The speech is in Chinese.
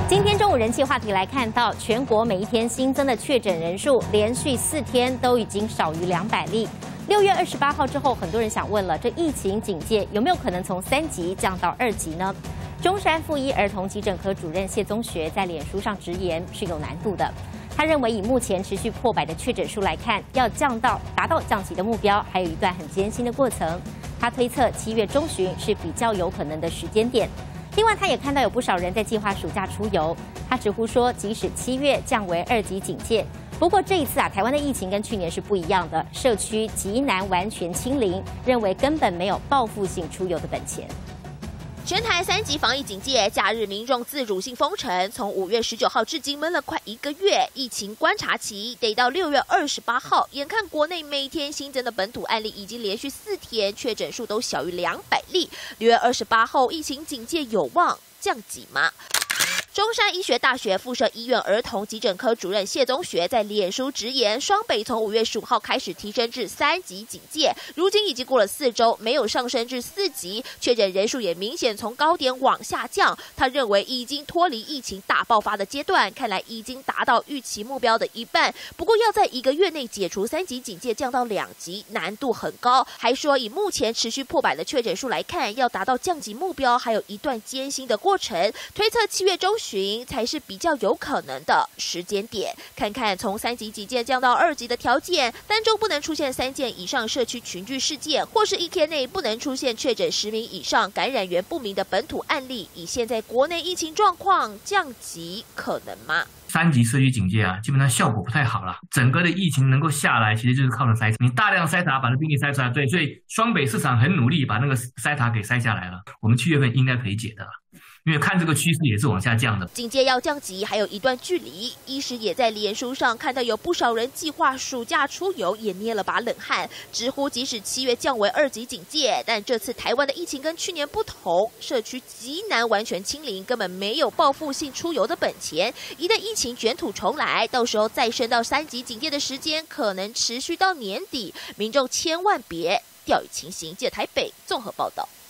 今天中午人气话题来看到，全国每一天新增的确诊人数连续4天都已经少于200例。6月28号之后，很多人想问了，这疫情警戒有没有可能从3级降到2级呢？中山附一儿童急诊科主任谢宗学在脸书上直言是有难度的。他认为以目前持续破百的确诊数来看，要达到降级的目标，还有一段很艰辛的过程。他推测7月中旬是比较有可能的时间点。另外，他也看到有不少人在计划暑假出游。他直呼说，即使7月降为2级警戒，不过这一次台湾的疫情跟去年是不一样的，社区极难完全清零，认为根本没有报复性出游的本钱。 全台3级防疫警戒，假日民众自主性封城，从5月19号至今闷了快1个月，疫情观察期得到6月28号。眼看国内每天新增的本土案例已经连续4天确诊数都小于200例，6月28号疫情警戒有望降级吗？中山医学大学附设医院儿童急诊科主任谢宗学在脸书直言，双北从5月15号开始提升至3级警戒，如今已经过了4周，没有上升至4级，确诊人数也明显从高点往下降。他认为已经脱离疫情大爆发的阶段，看来已经达到预期目标的一半。不过要在1个月内解除3级警戒降到2级，难度很高。还说以目前持续破百的确诊数来看，要达到降级目标，还有一段艰辛的过程。推测7月中旬才是比较有可能的时间点。看看从3级警戒降到2级的条件，单周不能出现3件以上社区群聚事件，或是1天内不能出现确诊10名以上、感染源不明的本土案例。以现在国内疫情状况，降级可能吗 ？3级社区警戒基本上效果不太好了。整个的疫情能够下来，其实就是靠着筛查。你大量筛查，把那病例筛出来，对，所以双北市场很努力把那个筛查给筛下来了。我们7月份应该可以解的。因为看这个趋势也是往下降的， 警戒要降级还有一段距离。医师也在脸书上看到有不少人计划暑假出游，也捏了把冷汗，直呼即使7月降为2级警戒，但这次台湾的疫情跟去年不同，社区极难完全清零，根本没有报复性出游的本钱。一旦疫情卷土重来，到时候再升到3级警戒的时间可能持续到年底，民众千万别掉以轻心。记者台北综合报道。